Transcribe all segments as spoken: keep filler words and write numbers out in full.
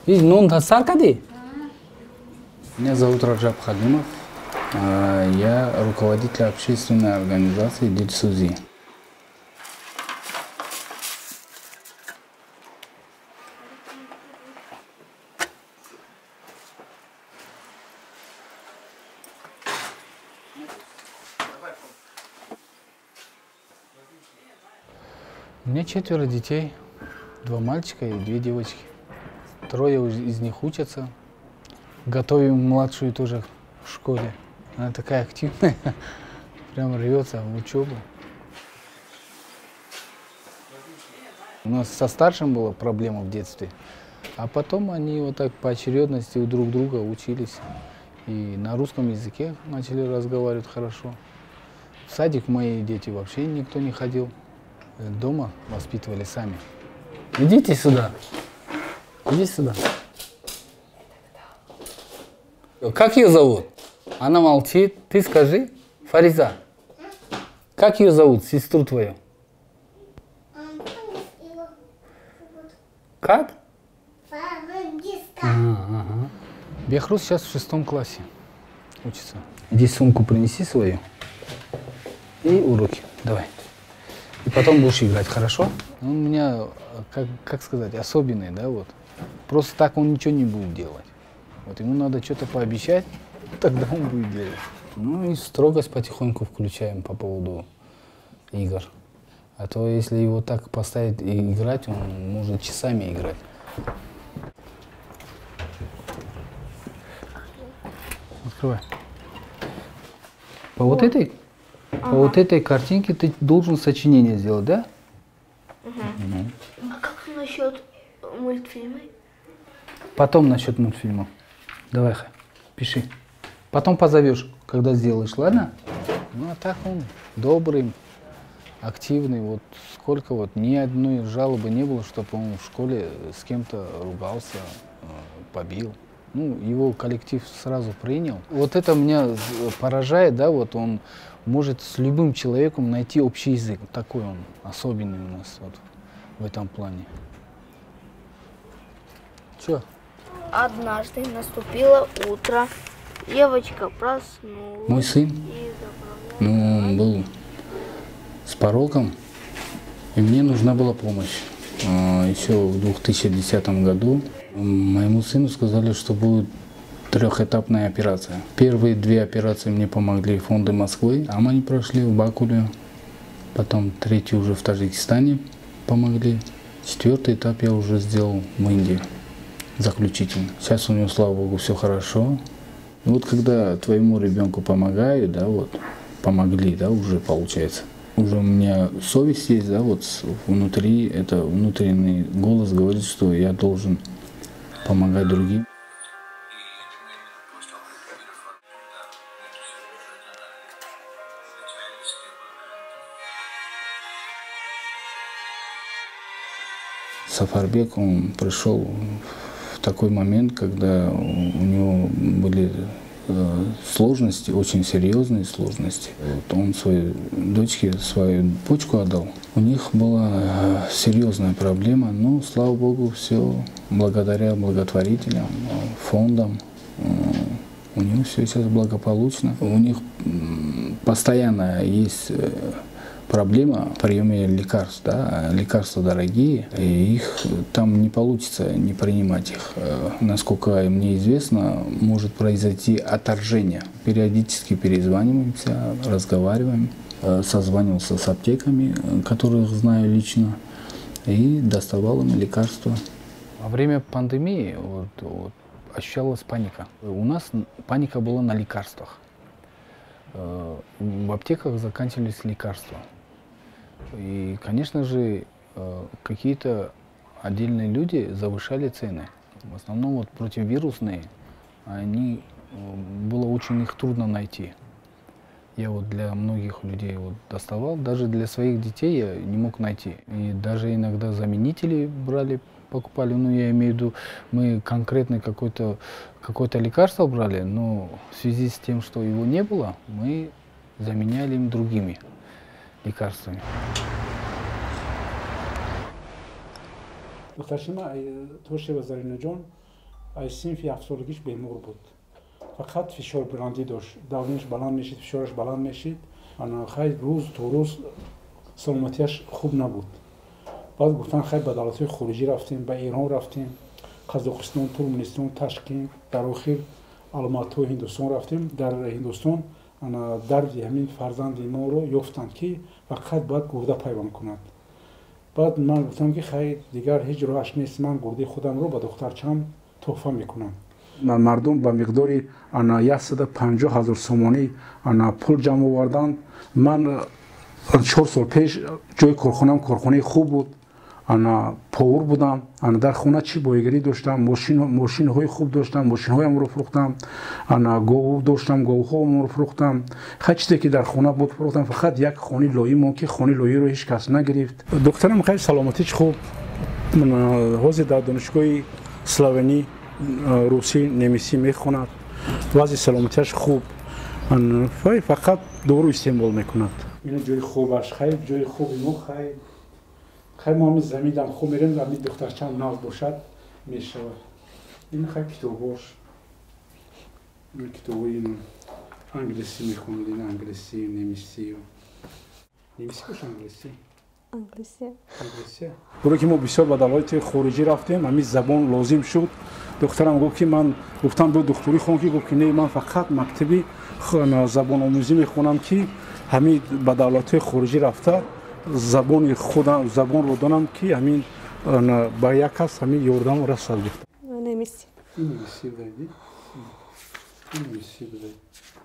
И нон саркади. Меня зовут Раджаб Халимов. Я руководитель общественной организации Дельсузи. У меня четверо детей, два мальчика и две девочки. Трое из них учатся. Готовим младшую тоже в школе. Она такая активная, прям рвется в учебу. У нас со старшим была проблема в детстве, а потом они вот так по очередности у друг друга учились. И на русском языке начали разговаривать хорошо. В садик мои дети вообще никто не ходил. Дома воспитывали сами. Идите сюда. Иди сюда. Как ее зовут? Она молчит. Ты скажи. Фариза. Как ее зовут, сестру твою? Как? А, ага. Бехрус сейчас в шестом классе учится. Иди сумку принеси свою. И уроки. Давай. И потом будешь играть, хорошо? Он у меня, как, как сказать, особенный, да, вот. Просто так он ничего не будет делать. Вот ему надо что-то пообещать, тогда он будет делать. Ну и строгость потихоньку включаем по поводу игр. А то если его так поставить и играть, он может часами играть. Открывай. По вот этой? Ага. По вот этой картинке ты должен сочинение сделать, да? Угу. Угу. А как насчет мультфильма? Потом насчет мультфильма. Давай, пиши. Потом позовешь, когда сделаешь, ладно? Ну а так он добрый, активный. Вот сколько вот ни одной жалобы не было, чтобы он в школе с кем-то ругался, побил. Ну, его коллектив сразу принял. Вот это меня поражает, да, вот он может с любым человеком найти общий язык. Такой он особенный у нас вот в этом плане. Чё? Однажды наступило утро, девочка проснулась. Мой сын, ну, он был с пороком, и мне нужна была помощь. Еще в две тысячи десятом году моему сыну сказали, что будет трехэтапная операция. Первые две операции мне помогли фонды Москвы, там они прошли в Бакуле. Потом третий уже в Таджикистане помогли. Четвертый этап я уже сделал в Индии, заключительный. Сейчас у него, слава богу, все хорошо. И вот когда твоему ребенку помогают, да, вот, помогли, да, уже получается. Уже у меня совесть есть, да, вот внутри, это внутренний голос говорит, что я должен помогать другим. Сафарбек, он пришел в такой момент, когда у него были сложности, очень серьезные сложности. Вот он своей дочке свою почку отдал. У них была серьезная проблема, но, слава богу, все благодаря благотворителям, фондам. У них все сейчас благополучно. У них постоянно есть проблема в приеме лекарств, да, лекарства дорогие, и их там не получится не принимать их. Насколько мне известно, может произойти отторжение. Периодически перезваниваемся, разговариваем, созванивался с аптеками, которых знаю лично, и доставал им лекарства. Во время пандемии вот, вот, ощущалась паника. У нас паника была на лекарствах. В аптеках заканчивались лекарства. И, конечно же, какие-то отдельные люди завышали цены. В основном вот противовирусные, они, было очень их трудно найти. Я вот для многих людей вот доставал, даже для своих детей я не мог найти. И даже иногда заменители брали, покупали, ну я имею в виду, мы конкретно какое-то какое-то лекарство брали, но в связи с тем, что его не было, мы заменяли им другими лекарствами. دختر شما توشه وزارین جون از سنف افسردگیش بیمار بود. فقط فشار بلندی داشت. داونش بلند میشید، فشارش بلند میشید. انا خیلی روز تو روز سلامتیش خوب نبود. بعد گفتن خیلی به دولت‌های خارجی رفتیم، به ایران رفتیم، قزاقستان، ترکمنستان، تاشکند، در آخر الماتی هندوستان رفتیم. در هندوستان انا درد همین فرزند ما رو یافتند که فقط باید گرده پیوند کند. بعد من گفتم که خیلی دیگر هیچ راهش نیست، من گرده خودم رو به دخترچم تحفه میکنم. مردم به مقداری انا صد و پنجاه هزار سومانی انا پول جمع آوردند. من چهار سال پیش جای کارخانه‌ام کارخانه خوب بود. انا پاور بودم. انا در خونه چی بایگری داشتم، ماشین ماشین های خوب داشتم، ماشین هایم رو فروختم. انا گاو داشتم، گاوهام رو فروختم. هر چیزی که در خونه بود فروختم. فقط یک خانه لایی مون که خانه لایی رو هیچ کس نگرفت. دخترم خیلی سلامتیش خوب. من حاضر در دانشگاه اسلوونی روسی نمیسی میخوند. وضع سلامتیش خوب. من فقط دارو استعمال میکند. این جای خوبش خیلی جای خوبی مو خیلی خیلی ما می زمیدم خوب میریم در می دخترچم ناز باشد میشود. این خیلی کتاباش این کتابای این انگلیسی میخوند، این انگلیسی نمیسی نمیسی باشه انگلیسی انگلیسی انگلیسی برای که ما بسیار به دولت خارجی رفتیم همین زبان لازم شد. دخترم گفت که من گفتم به دکتری خون که گفت که نه من فقط مکتبی زبان آموزی میخونم که همین به دولت خارجی رفته زبان خودم زبان رو دانم که همین با یک کس همین یاردم رسال گفت. نمیسی نمیسی بدی نمیسی بدی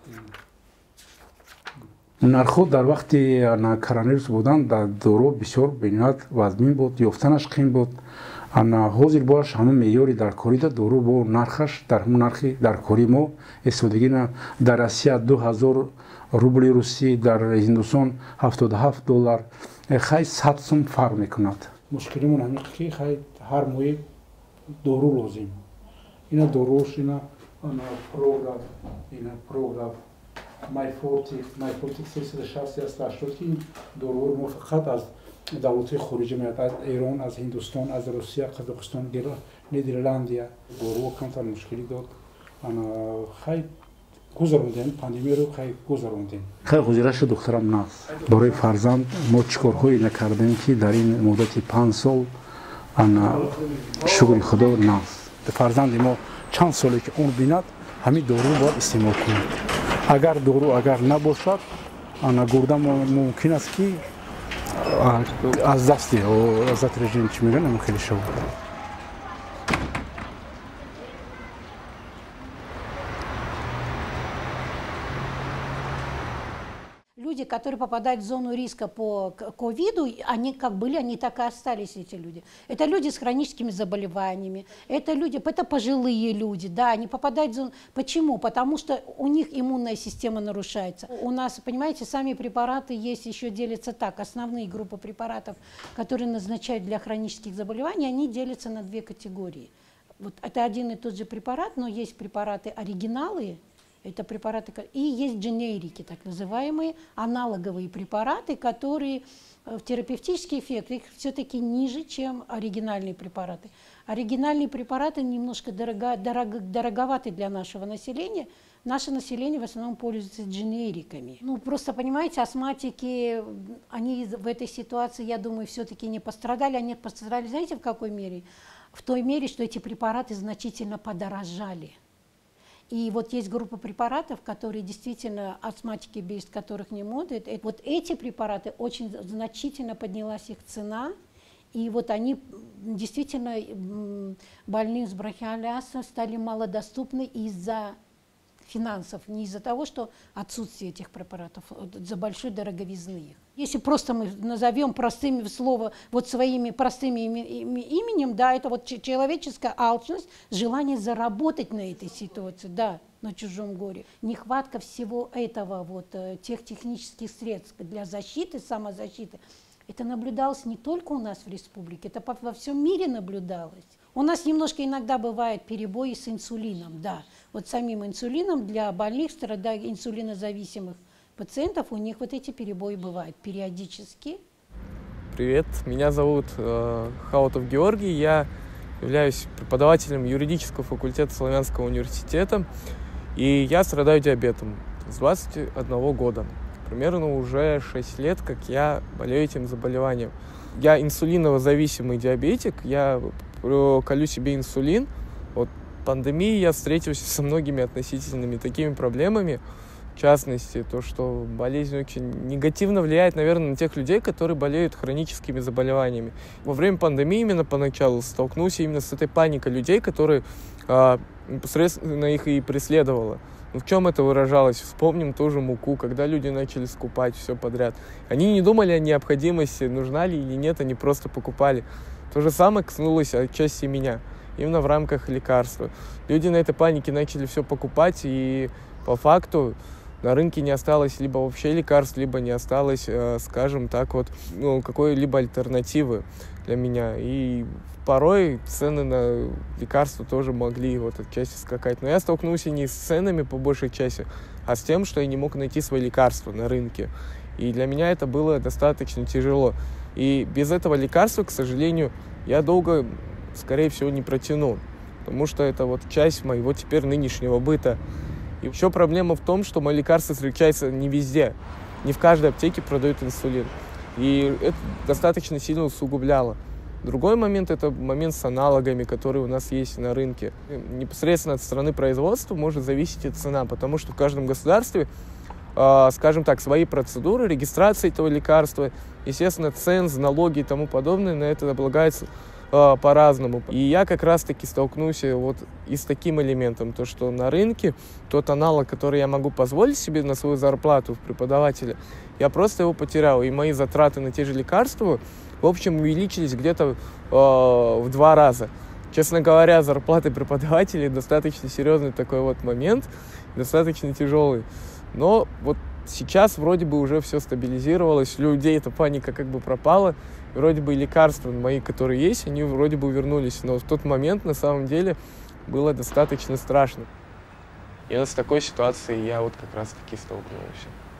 نرخود در وقتی کرانرز بودن در دورو بسیار بنیاد وزمین بود، یافتنش قیم بود. انا حاضر باش همون معیاری در کاری دا دورو با نرخش در همون نرخی در کاری ما استفادگی نه. در آسیا دو هزار روبل روسی، در هندوستان هفتاد و هفت دلار. خیلی صد سوم فرق میکند. مشکلیمون همین که خیلی هر ماه دورو لازم. اینا دوروش اینا انا پروگرام اینا پروگرام مای فورتی مای فورتی سیصد و شصت است هشتاد که این دورو ما فقط از دولت خارجی میاد، از ایران، از هندوستان، از روسیه، قزاقستان، نیدرلندیا. دورو کم تا مشکلی داد. انا خیلی گذروندیم پاندمی رو خیلی گذروندیم. خیلی گزارش دخترم ناز برای فرزند ما چیکارهایی نکردیم که در این مدت پنج سال انا شکر خدا ناز فرزند ما چند سالی که اون بیند همین دورو باید استعمال کنید. اگر دورو اگر نباشد انا گرده ممکن است که از دستی و از رژیم چی میگن ممکن شود. Люди, которые попадают в зону риска по ковиду, они как были, они так и остались, эти люди. Это люди с хроническими заболеваниями, это люди, это пожилые люди, да, они попадают в зону. Почему? Потому что у них иммунная система нарушается. У нас, понимаете, сами препараты есть, еще делятся так. Основные группы препаратов, которые назначают для хронических заболеваний, они делятся на две категории. Вот это один и тот же препарат, но есть препараты оригиналы. Это препараты, и есть дженерики, так называемые аналоговые препараты, которые в терапевтический эффект их все-таки ниже, чем оригинальные препараты. Оригинальные препараты немножко дорого, дорого, дороговаты для нашего населения. Наше население в основном пользуется дженериками. Ну, просто, понимаете, астматики, они в этой ситуации, я думаю, все-таки не пострадали. Они пострадали, знаете, в какой мере? В той мере, что эти препараты значительно подорожали. И вот есть группа препаратов, которые действительно астматики, без которых не могут. Вот эти препараты очень значительно поднялась их цена. И вот они действительно больным с бронхиальной астмой стали малодоступны из-за финансов, не из-за того, что отсутствие этих препаратов, за большой дороговизны их. Если просто мы назовем простыми слова, вот своими простыми именем, да, это вот человеческая алчность, желание заработать на этой ситуации, да, на чужом горе. Нехватка всего этого, вот, тех технических средств для защиты, самозащиты, это наблюдалось не только у нас в республике, это во всем мире наблюдалось. У нас немножко иногда бывают перебои с инсулином, да. Вот самим инсулином для больных, страдающих инсулинозависимых пациентов, у них вот эти перебои бывают периодически. Привет, меня зовут э, Хаутов Георгий, я являюсь преподавателем юридического факультета Славянского университета, и я страдаю диабетом с двадцати одного года. Примерно уже шесть лет, как я болею этим заболеванием. Я инсулинозависимый диабетик, я колю себе инсулин. Вот в пандемии я встретился со многими относительными такими проблемами. В частности, то, что болезнь очень негативно влияет, наверное, на тех людей, которые болеют хроническими заболеваниями. Во время пандемии именно поначалу столкнулся именно с этой паникой людей, которые а, непосредственно их и преследовала. Ну, в чем это выражалось? Вспомним тоже муку, когда люди начали скупать все подряд. Они не думали о необходимости, нужна ли или нет, они просто покупали. То же самое коснулось отчасти меня, именно в рамках лекарства. Люди на этой панике начали все покупать, и по факту на рынке не осталось либо вообще лекарств, либо не осталось, э, скажем так, вот, ну, какой-либо альтернативы для меня. И порой цены на лекарства тоже могли вот отчасти скакать. Но я столкнулся не с ценами по большей части, а с тем, что я не мог найти свои лекарства на рынке. И для меня это было достаточно тяжело. И без этого лекарства, к сожалению, я долго, скорее всего, не протяну. Потому что это вот часть моего теперь нынешнего быта. И еще проблема в том, что мои лекарства встречаются не везде. Не в каждой аптеке продают инсулин. И это достаточно сильно усугубляло. Другой момент – это момент с аналогами, которые у нас есть на рынке. Непосредственно от страны производства может зависеть и цена, потому что в каждом государстве, э, скажем так, свои процедуры, регистрации этого лекарства, естественно, ценз, налоги и тому подобное на это облагается э, по-разному. И я как раз-таки столкнулся вот и с таким элементом, то что на рынке тот аналог, который я могу позволить себе на свою зарплату в преподавателя, я просто его потерял, и мои затраты на те же лекарства, в общем, увеличились где-то э, в два раза. Честно говоря, зарплаты преподавателей достаточно серьезный такой вот момент, достаточно тяжелый. Но вот сейчас вроде бы уже все стабилизировалось, у людей эта паника как бы пропала, вроде бы и лекарства мои, которые есть, они вроде бы вернулись, но в тот момент на самом деле было достаточно страшно. И вот с такой ситуацией я вот как раз таки столкнулся.